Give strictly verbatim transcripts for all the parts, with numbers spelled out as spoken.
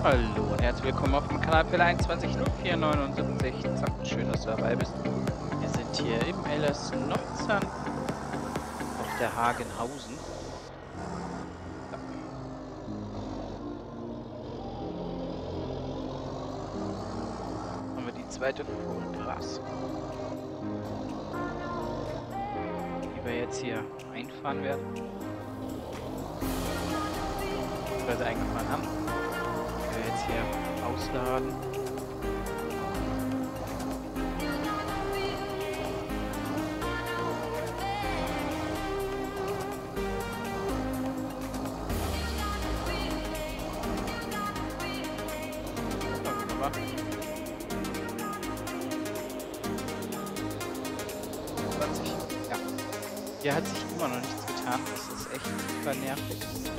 Hallo und herzlich willkommen auf dem Kanal Pille einundzwanzig null vier neunundsiebzig. Zack, schön, dass du dabei bist. Wir sind hier im L S neunzehn auf der Hagenhausen. Ja. Haben wir die zweite Vollbrass, die wir jetzt hier einfahren werden. Beziehungsweise eingefahren haben. Wir jetzt hier ausladen. Ja, wunderbar. zwanzig. Ja. Hier hat sich immer noch nichts getan. Das ist echt super nervig.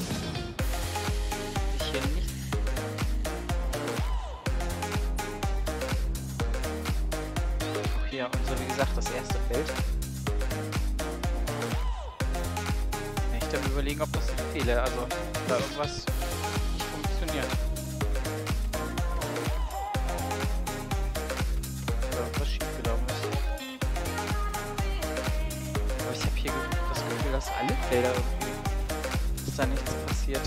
Ich hier nicht. Ja, und so wie gesagt, das erste Feld. Ja, ich dann überlegen, ob das ein Fehler, also da irgendwas nicht funktioniert. Oder irgendwas schiefgelaufen ist. Aber ich habe hier das Gefühl, dass alle Felder irgendwie, dass da nichts passiert.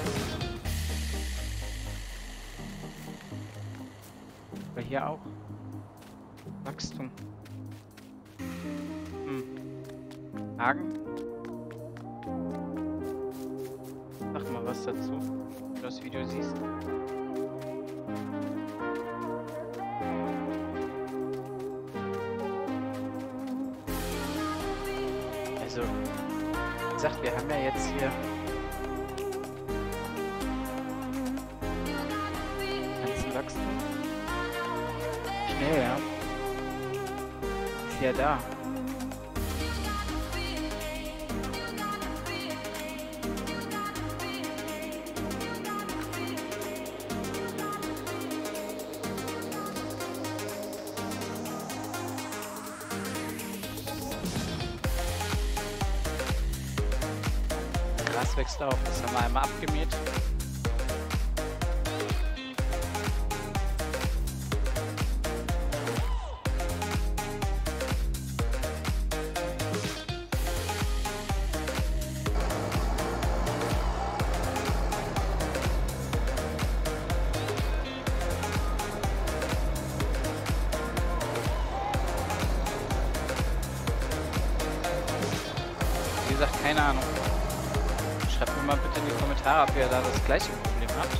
Aber hier auch. Wachstum. Hm. Hagen? Sag mal was dazu, wenn du das Video siehst. Also, wie gesagt, wir haben ja jetzt hier ganzen Wachstum. Schnell, ja. Ja, da. Graswechselauf, das haben wir einmal abgemäht. Wie gesagt, keine Ahnung. Schreibt mir mal bitte in die Kommentare, ob ihr da das gleiche Problem habt.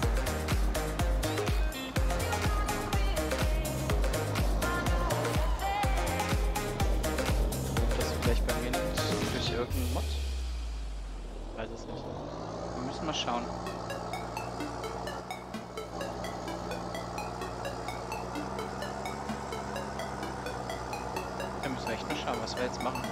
Ob das vielleicht bei mir nicht durch irgendeinen Mod? Ich weiß es nicht. Wir müssen mal schauen. Wir müssen echt mal schauen, was wir jetzt machen.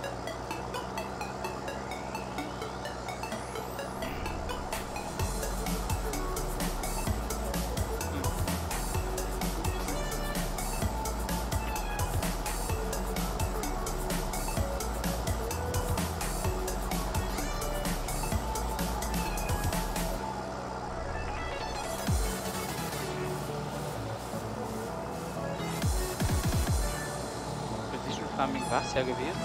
Farming war es ja gewesen.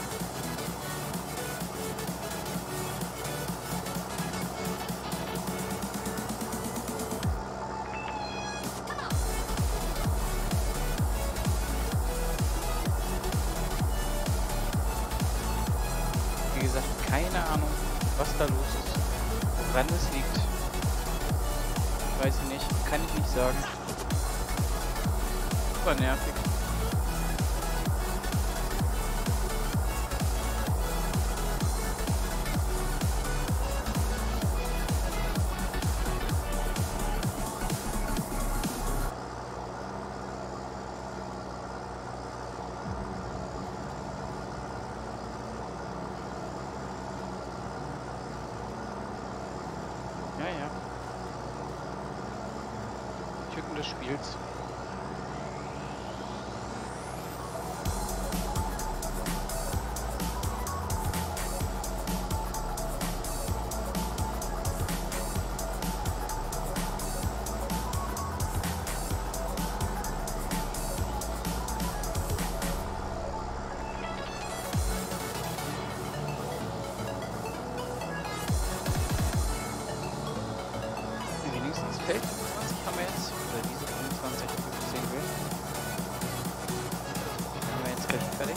Wie gesagt, keine Ahnung, was da los ist, woran es liegt. Ich weiß nicht, kann ich nicht sagen. Super nervig. Ja, ja. Tücken des Spiels. Das Feld fünfundzwanzig haben wir jetzt, oder diese fünfundzwanzig, die ich sehen will. Haben wir jetzt gleich fertig.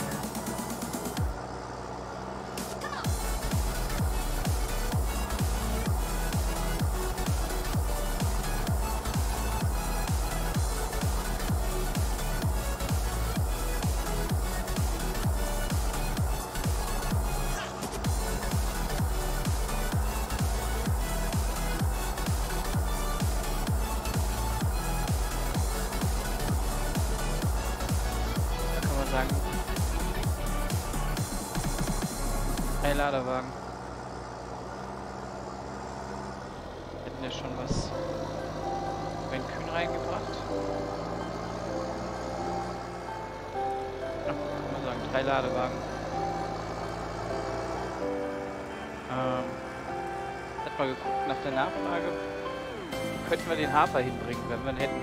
Drei Ladewagen. Hätten ja schon was bei den Kühen reingebracht. Ja, kann man sagen, drei Ladewagen. Ähm, hat mal geguckt nach der Nachfrage. Könnten wir den Hafer hinbringen, wenn wir ihn hätten.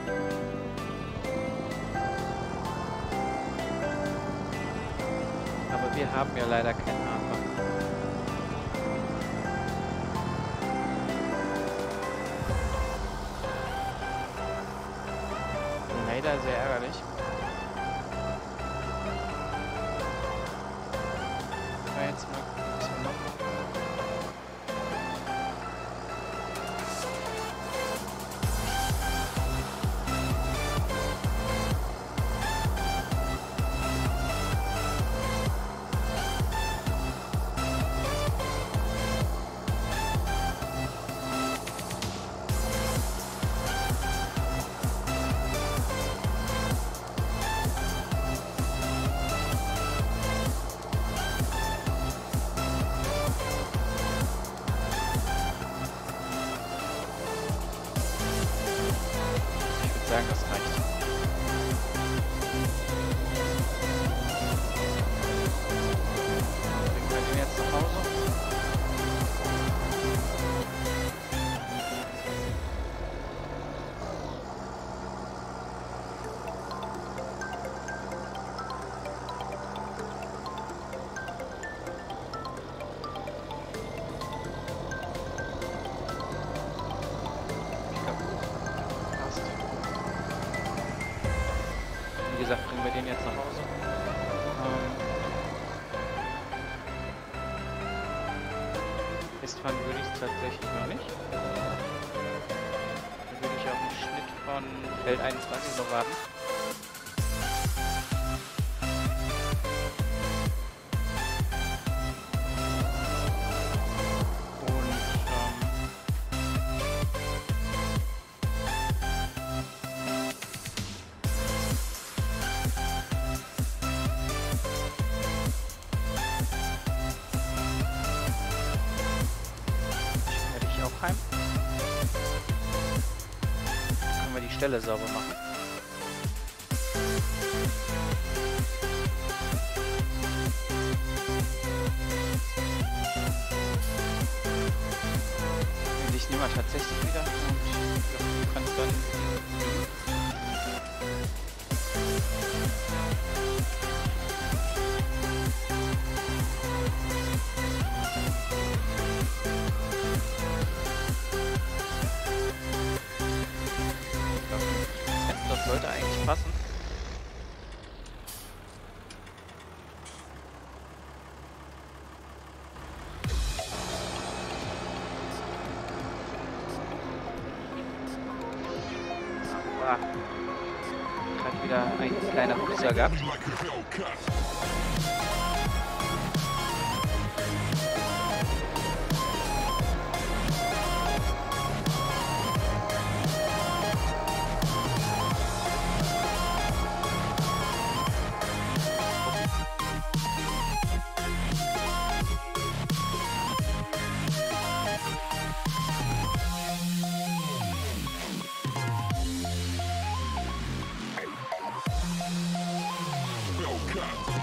Aber wir haben ja leider keinen Hafer. Leider sehr ärgerlich. Aber jetzt mal gucken, was wir machen. Sagen, das reicht. Bringen wir den jetzt nach Hause? Wie gesagt, bringen wir den jetzt nach Hause. Ähm, Festfahren würde ich es tatsächlich noch nicht. Dann würde ich auf den Schnitt von Feld einundzwanzig noch warten. Heim. Können wir die Stelle sauber machen. Ich nehme mal tatsächlich wieder und ja, du kannst dann das sollte eigentlich passen. Ah, hat wieder ein kleiner Fußer gehabt. Hellcat.